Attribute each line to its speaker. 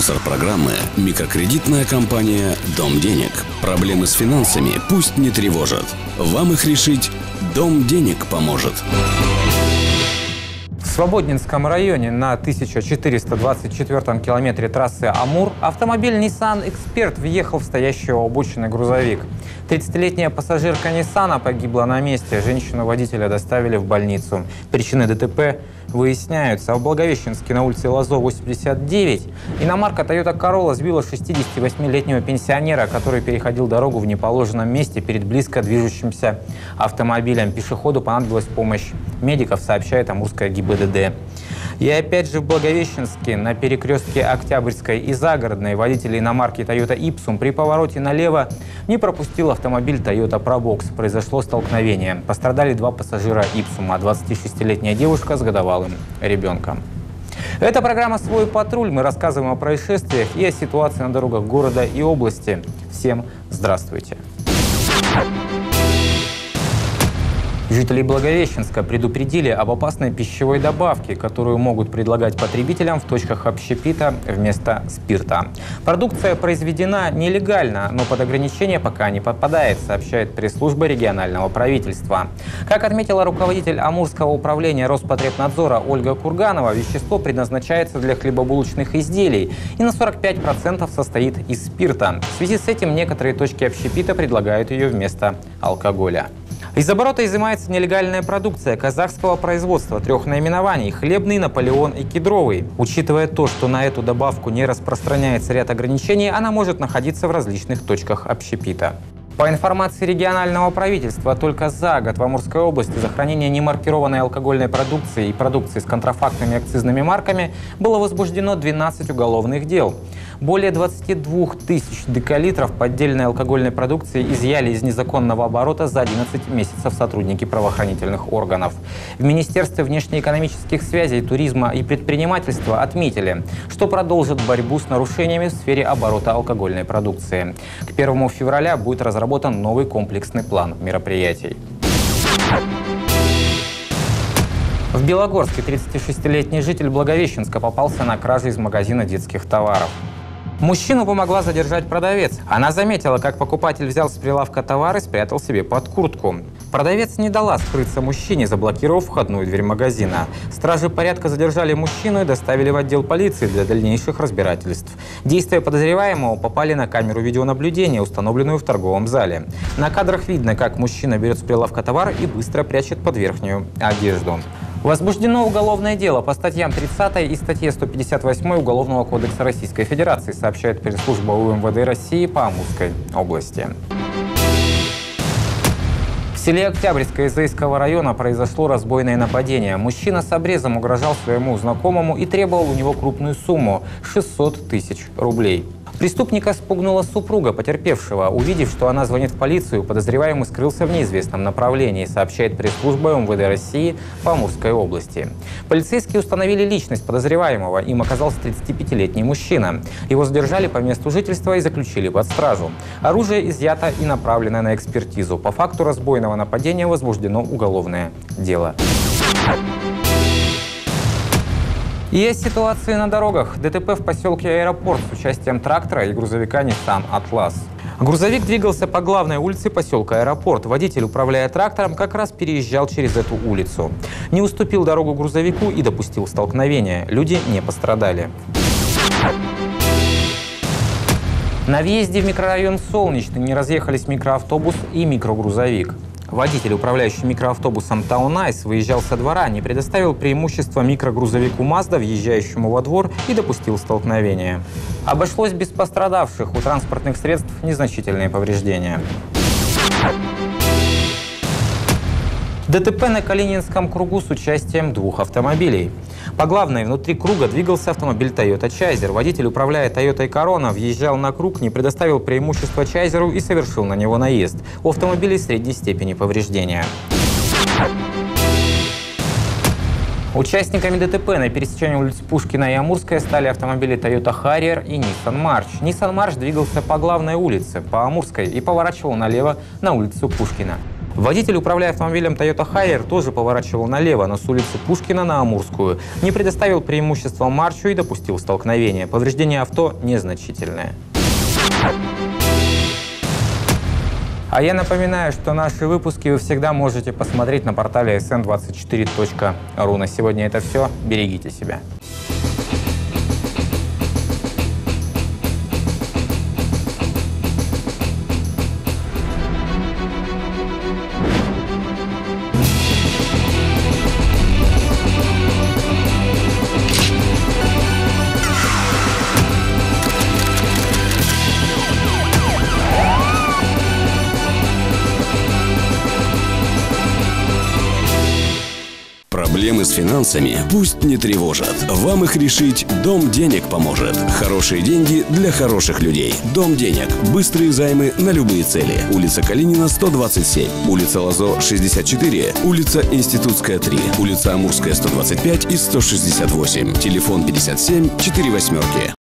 Speaker 1: Спонсор программы – микрокредитная компания «Дом денег». Проблемы с финансами пусть не тревожат. Вам их решить «Дом денег» поможет.
Speaker 2: В Свободнинском районе на 1424 километре трассы Амур автомобиль Nissan Эксперт въехал в стоящий у обочины грузовик. 30-летняя пассажирка Ниссана погибла на месте. Женщину-водителя доставили в больницу. Причины ДТП выясняются. В Благовещенске на улице Лозо, 89, иномарка Toyota Corolla сбила 68-летнего пенсионера, который переходил дорогу в неположенном месте перед близко движущимся автомобилем. Пешеходу понадобилась помощь медиков, сообщает Амурская ГИБДД. И опять же в Благовещенске на перекрестке Октябрьской и Загородной водитель иномарки Toyota Ipsum при повороте налево не пропустил автомобиль Toyota Probox. Произошло столкновение. Пострадали два пассажира Ipsum, 26-летняя девушка с годовалым ребенком. Это программа «Свой патруль». Мы рассказываем о происшествиях и о ситуации на дорогах города и области. Всем здравствуйте! Жители Благовещенска предупредили об опасной пищевой добавке, которую могут предлагать потребителям в точках общепита вместо спирта. Продукция произведена нелегально, но под ограничения пока не подпадает, сообщает пресс-служба регионального правительства. Как отметила руководитель Амурского управления Роспотребнадзора Ольга Курганова, вещество предназначается для хлебобулочных изделий и на 45% состоит из спирта. В связи с этим некоторые точки общепита предлагают ее вместо алкоголя. Из оборота изымается нелегальная продукция казахского производства 3 наименований – хлебный, Наполеон и кедровый. Учитывая то, что на эту добавку не распространяется ряд ограничений, она может находиться в различных точках общепита. По информации регионального правительства, только за год в Амурской области за хранение немаркированной алкогольной продукции и продукции с контрафактными акцизными марками было возбуждено 12 уголовных дел. Более 22 тысяч декалитров поддельной алкогольной продукции изъяли из незаконного оборота за 11 месяцев сотрудники правоохранительных органов. В Министерстве внешнеэкономических связей, туризма и предпринимательства отметили, что продолжат борьбу с нарушениями в сфере оборота алкогольной продукции. К 1 февраля будет разработан новый комплексный план мероприятий. В Белогорске 36-летний житель Благовещенска попался на краже из магазина детских товаров. Мужчину помогла задержать продавец. Она заметила, как покупатель взял с прилавка товар и спрятал себе под куртку. Продавец не дала скрыться мужчине, заблокировав входную дверь магазина. Стражи порядка задержали мужчину и доставили в отдел полиции для дальнейших разбирательств. Действия подозреваемого попали на камеру видеонаблюдения, установленную в торговом зале. На кадрах видно, как мужчина берет с прилавка товар и быстро прячет под верхнюю одежду. Возбуждено уголовное дело по статьям 30 и статье 158 Уголовного кодекса Российской Федерации, сообщает пресс-служба УМВД России по Амурской области. В селе Октябрьское Изайского района произошло разбойное нападение. Мужчина с обрезом угрожал своему знакомому и требовал у него крупную сумму – 600 тысяч рублей. Преступника спугнула супруга потерпевшего. Увидев, что она звонит в полицию, подозреваемый скрылся в неизвестном направлении, сообщает пресс-служба МВД России по Амурской области. Полицейские установили личность подозреваемого. Им оказался 35-летний мужчина. Его задержали по месту жительства и заключили под стражу. Оружие изъято и направлено на экспертизу. По факту разбойного нападения возбуждено уголовное дело. И о ситуации на дорогах. ДТП в поселке Аэропорт с участием трактора и грузовика Nissan Atlas. Грузовик двигался по главной улице поселка Аэропорт. Водитель, управляя трактором, как раз переезжал через эту улицу. Не уступил дорогу грузовику и допустил столкновение. Люди не пострадали. На въезде в микрорайон Солнечный не разъехались микроавтобус и микрогрузовик. Водитель, управляющий микроавтобусом Таунайс, выезжал со двора, не предоставил преимущества микрогрузовику Mazda, въезжающему во двор, и допустил столкновение. Обошлось без пострадавших, у транспортных средств незначительные повреждения. ДТП на Калининском кругу с участием 2 автомобилей. По главной внутри круга двигался автомобиль Toyota Chaser. Водитель, управляя Toyota Corona, въезжал на круг, не предоставил преимущества Чайзеру и совершил на него наезд. У автомобиля средней степени повреждения. Участниками ДТП на пересечении улиц Пушкина и Амурская стали автомобили Toyota Harrier и Nissan March. Nissan March двигался по главной улице, по Амурской, и поворачивал налево на улицу Пушкина. Водитель, управляя автомобилем Toyota Хайер, тоже поворачивал налево, но с улицы Пушкина на Амурскую. Не предоставил преимущества маршру и допустил столкновение. Повреждения авто незначительные. А я напоминаю, что наши выпуски вы всегда можете посмотреть на портале sn24.ru. На сегодня это все. Берегите себя.
Speaker 1: Проблемы с финансами пусть не тревожат. Вам их решить Дом денег поможет. Хорошие деньги для хороших людей. Дом денег. Быстрые займы на любые цели. Улица Калинина, 127. Улица Лазо, 64. Улица Институтская, 3. Улица Амурская, 125 и 168. Телефон 57 48.